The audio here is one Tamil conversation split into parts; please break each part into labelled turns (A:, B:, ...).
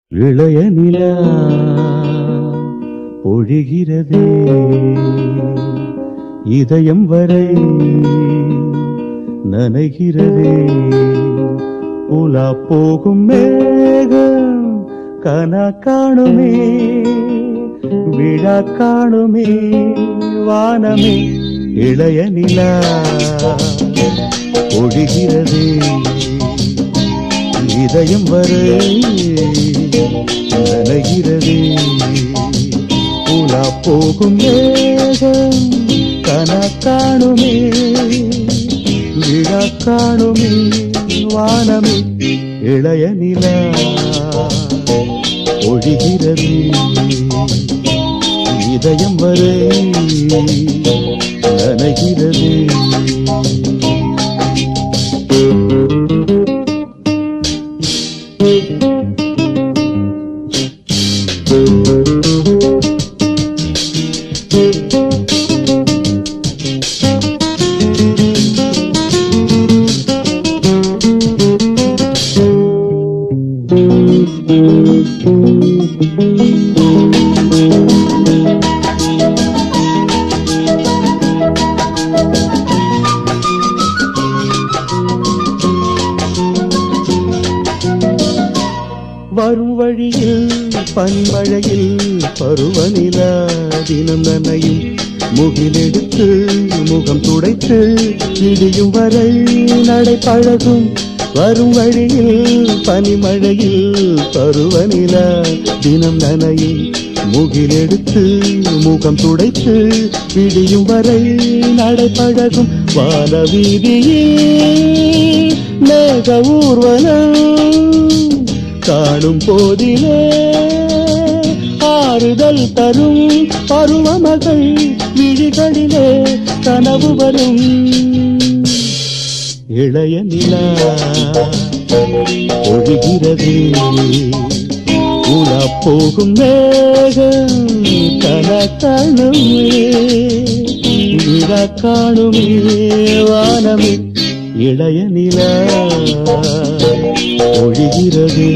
A: இளைய நிலா பொழிகிறதே இதயம் வரை நனைகிறதே உலா போகும் மேகம் கனா காணுமே விழா காணுமே வானமே இளைய நிலா பொழிகிறதே இதயம் வரை நனைகிறதே உலா போகும் மேகம் கனா காணுமே விழா காணுமே வானமே இளைய நிலா ஒழிகிறது இதயம் வரை நனைகிறது வரும் வழியில் பனிமழையில் பருவநிலா தினம் நனையும் முகிலெடுத்து முகம் துடைத்து விடியும் வரை நடை பழகும் வரும் வழியில் பனிமழையில் பருவநிலா தினம் நனையும் முகிலெடுத்து முகம் துடைத்து விடியும் வரை நடை பழகும் வான வீதியில் மேக ஊர்வலம் காணும் போதிலே ஆறுதல் தரும் பருவமகள் விழிகளிலே கனவு வரும் இளைய நிலா ஒழிகிறது உலா போகும் மேகம் கனா காணுமே விழா காணுமே வானமே இளைய நிலா ஒழிகிறது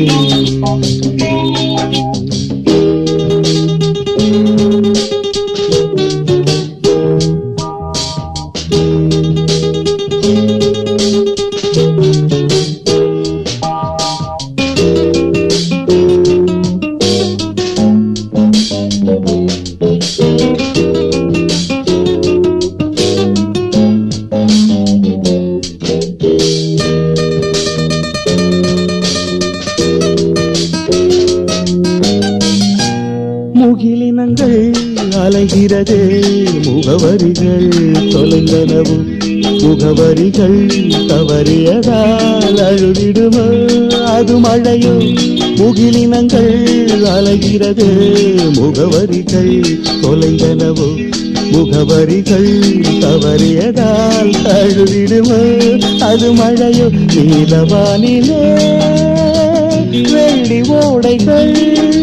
A: முகிலினங்கள் அலைகிறது முகவரிகள் தொலைந்தனவும் முகவரிகள் தவறியதால் அழுதிடுமோ அது மழையோ முகிலினங்கள் அலைகிறது முகவரிகள் தொலைந்தனவோ முகவரிகள் தவறியதால் அழுதிடுமோ அது மழையோ நீலவானிலே வெள்ளி ஓடைகள்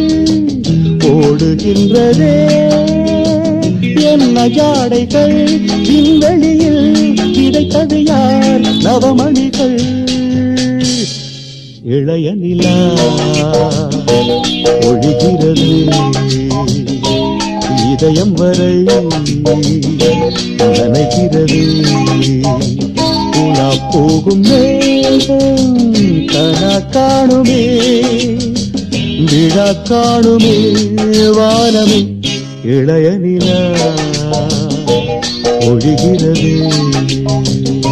A: ஓடுகின்றதே என்ன ஜாடைகள் விண்வெளியில் கிடைத்தது யார் நவமணிகள் இளைய நிலா ஒழிகிறது இதயம் வரை நனைகிறது உலா போகும் மேகம் கனா காணுமே விழா காணுமே வானமே இளைய நிலா ஒழிகிறது